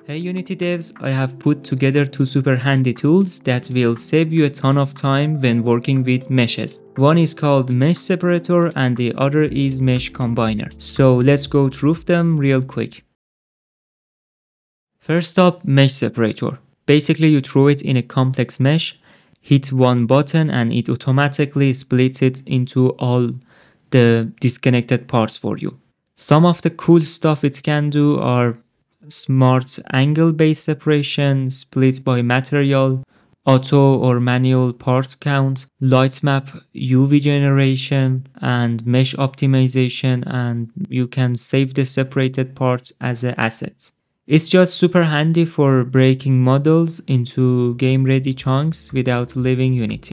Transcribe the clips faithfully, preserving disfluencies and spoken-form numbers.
Hey Unity devs, I have put together two super handy tools that will save you a ton of time when working with meshes. One is called Mesh Separator and the other is Mesh Combiner. So let's go through them real quick. First up, Mesh Separator. Basically you throw it in a complex mesh, hit one button and it automatically splits it into all the disconnected parts for you. Some of the cool stuff it can do are smart angle-based separation, split by material, auto or manual part count, Heightmap U V generation, and mesh optimization, and you can save the separated parts as assets. It's just super handy for breaking models into game-ready chunks without leaving Unity.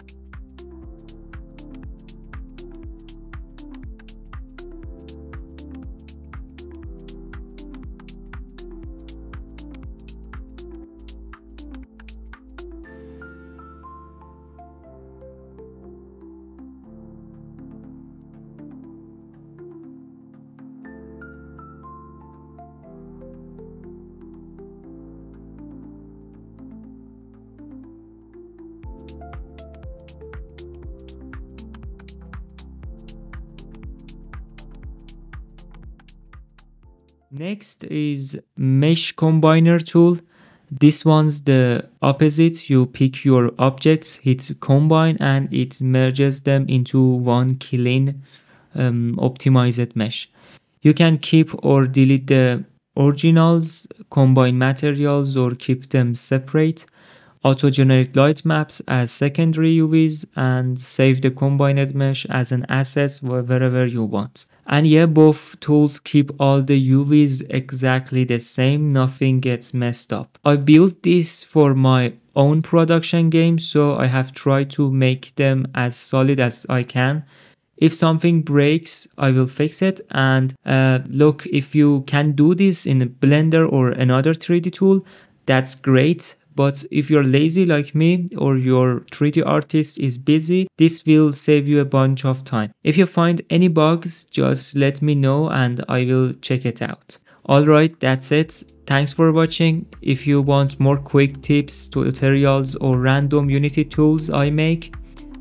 Next is Mesh Combiner tool. This one's the opposite. You pick your objects, hit combine, and it merges them into one clean um, optimized mesh. You can keep or delete the originals, combine materials, or keep them separate. Auto-generate light maps as secondary U Vs and save the combined mesh as an asset wherever you want. And yeah, both tools keep all the U Vs exactly the same, nothing gets messed up. I built this for my own production game, so I have tried to make them as solid as I can. If something breaks, I will fix it. And uh, look, if you can do this in a Blender or another three D tool, that's great. But if you're lazy like me or your three D artist is busy, this will save you a bunch of time. If you find any bugs, just let me know and I will check it out. Alright, that's it. Thanks for watching. If you want more quick tips, tutorials or random Unity tools I make,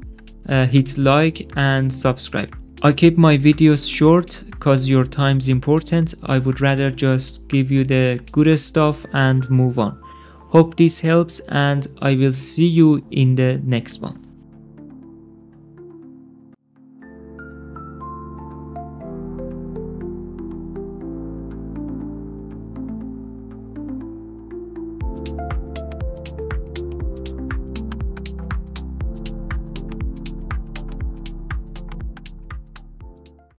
uh, hit like and subscribe. I keep my videos short because your time's important. I would rather just give you the good stuff and move on. Hope this helps and I will see you in the next one.